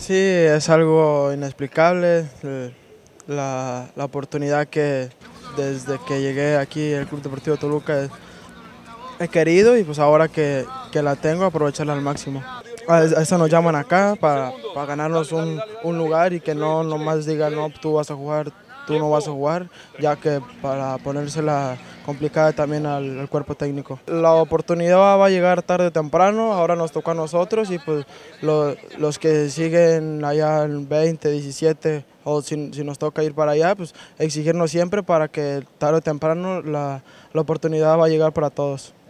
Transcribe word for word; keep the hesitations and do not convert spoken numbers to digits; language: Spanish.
Sí, es algo inexplicable, eh, la, la oportunidad que desde que llegué aquí al Club Deportivo Toluca he, he querido y pues ahora que, que la tengo aprovecharla al máximo. A, a eso nos llaman acá para, para ganarnos un, un lugar y que no nomás digan no, tú vas a jugar, tú no vas a jugar, ya que para ponérsela complicada también al, al cuerpo técnico. La oportunidad va a llegar tarde o temprano, ahora nos toca a nosotros y pues lo, los que siguen allá en veinte, diecisiete o si, si nos toca ir para allá, pues exigirnos siempre para que tarde o temprano la, la oportunidad va a llegar para todos.